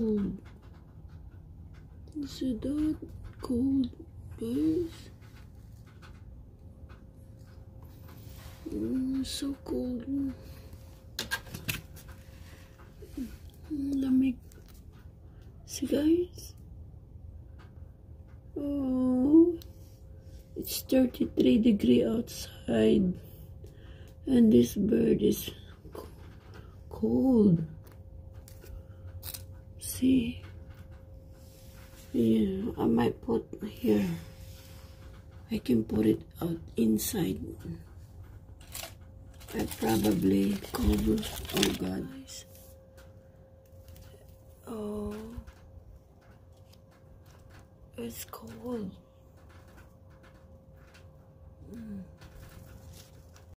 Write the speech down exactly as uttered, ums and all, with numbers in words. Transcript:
Cold. See that? Cold, guys. Mm, so cold. Lamig. See, guys? Oh, it's thirty-three degree outside, and this bird is cold. See? Yeah, I might put here. I can put it out inside. I probably cover. Oh God. Oh, it's cold. Mm.